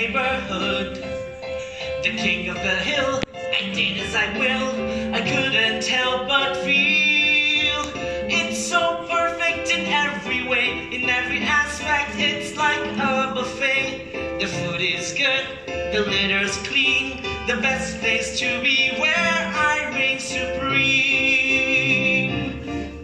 neighborhood, the king of the hill. I did as I will, I couldn't help but feel it's so perfect in every way, in every aspect. It's like a buffet. The food is good, the litter's clean, the best place to be where I reign supreme.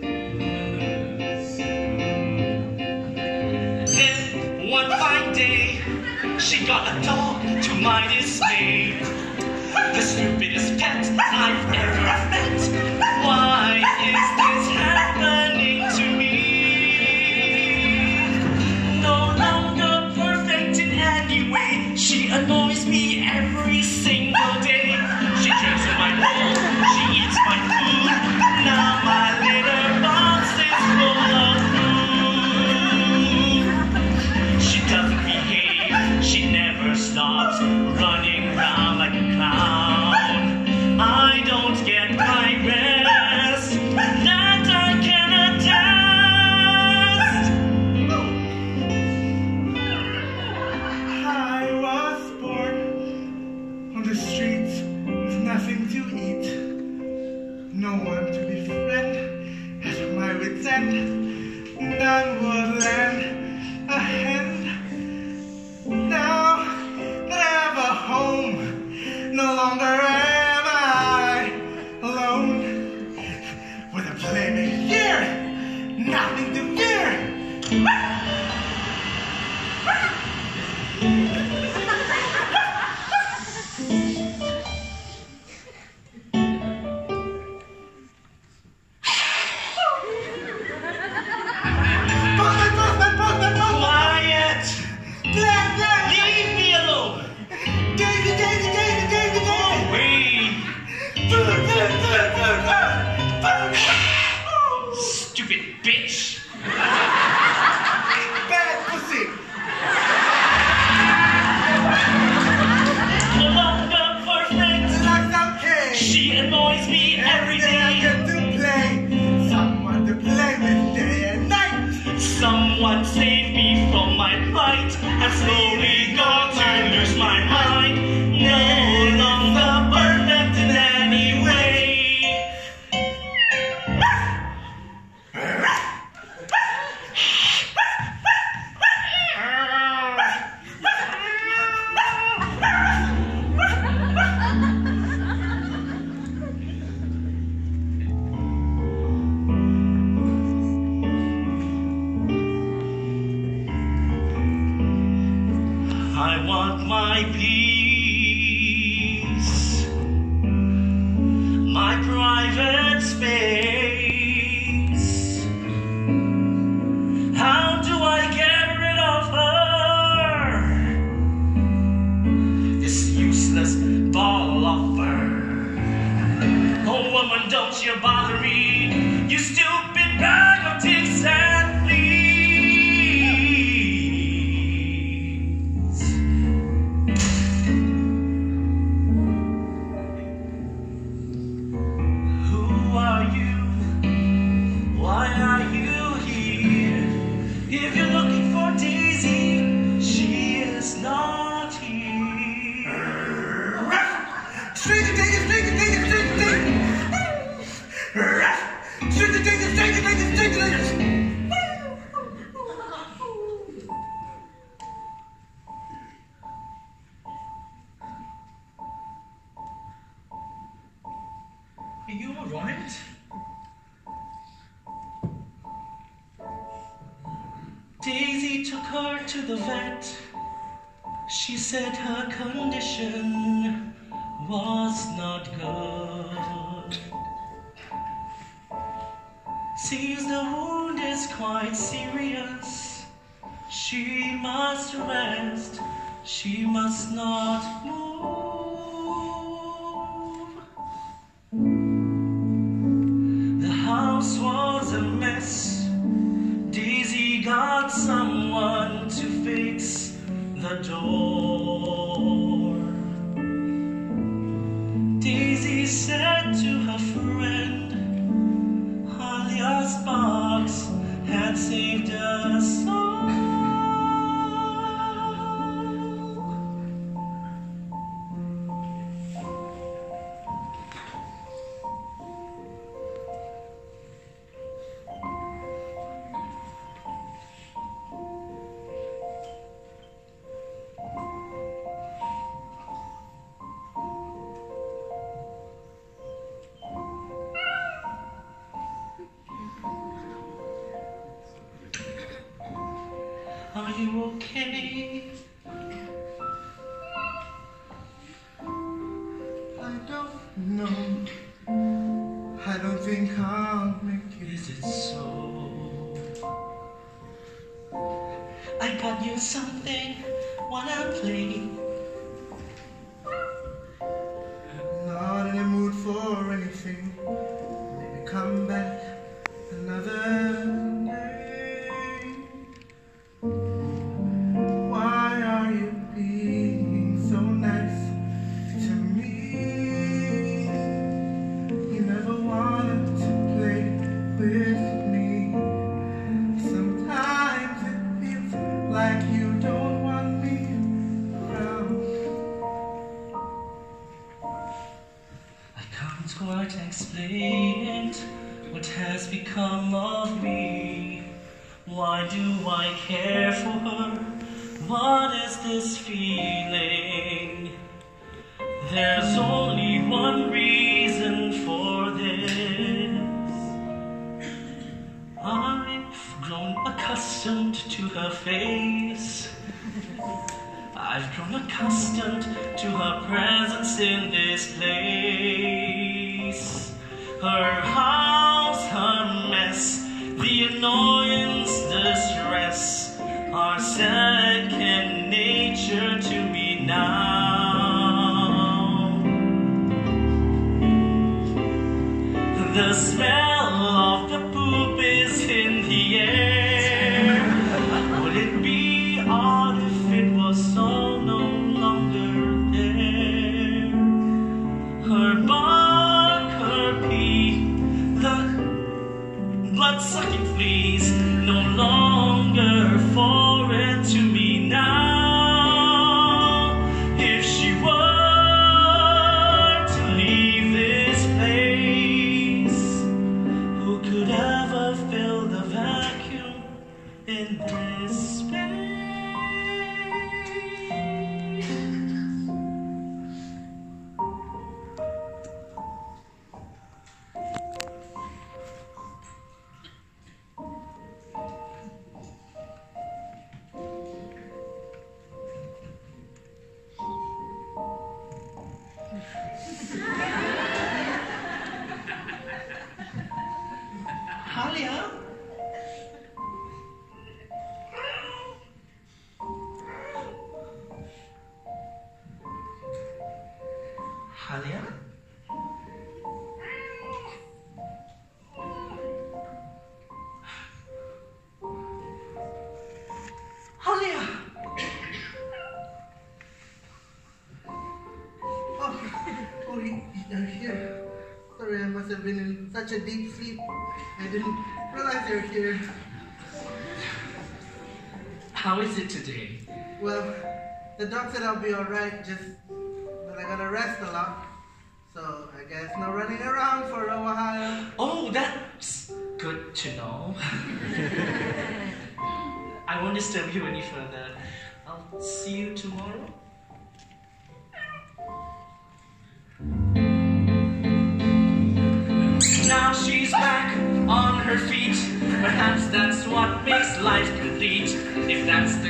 Then one fine day, she got a dog to my dismay. The stupidest pet I've ever met. Why is this happening to me? No longer perfect in any way. She annoys me every single day. She drinks in my bowl, she eats my food. Now my litter box is full of food. She doesn't behave, she never stops running around like a clown. I don't get my rest, that I can attest. I was born on the streets with nothing to eat, no one to befriend. At my wit's end, none would lend a hand. Now that I have a home, no longer am I alone. With a playmate here, nothing to fear. Quiet! Leave me alone! Stupid bitch! Bad pussy! No longer perfect. That's okay. She annoys me every I day. get to play, someone to play with day and night. Someone save me from my plight. I'm slowly going to lose my mind. No longer perfect in any way. I want my peace, my private space. How do I get rid of her? This useless ball of fur. Oh woman, don't you bother me, you stupid bag of dicks and fleas. Why are you here? If you're looking for Daisy, she is not here. Stranger danger, stranger danger, stranger danger. Stranger danger, stranger danger, stranger danger. Are you alright? Daisy took her to the vet. She said her condition was not good. Seems the wound is quite serious. She must rest. She must not move. The house was a mess. Daisy got someone to fix the door. Daisy said to her friend, Alia's box had saved us all. you okay? I don't know. I don't think I'll make it. Is it so? I got you something, wanna play? Not in the mood for anything. Maybe come back another day. Why are you being so nice to me? You never wanted to play with me. Sometimes it feels like you don't want me around. I can't quite explain it. What has become of me? Why do I care for her? What is this feeling? There's only one reason for this. I've grown accustomed to her face. I've grown accustomed to her presence in this place. Her house, her mess, the annoyance, the stress are second nature to me now. The smell of the poop is in the air. Would it be odd if it was so no longer there? Her bark, her pee, the blood-sucking fleas, no longer foreign to me now. If she were to leave this place, who could ever fill the vacuum in this space? Halia? Halia? Halia! Oh, you're here. Sorry, I must have been in such a deep sleep. I didn't realize you're here. How is it today? Well, the doc said I'll be alright, just that I gotta rest a lot. So I guess no running around for a while. Oh, that's good to know. I won't disturb you any further. I'll see you tomorrow. Now she's back on her feet. Perhaps that's what makes life complete. If that's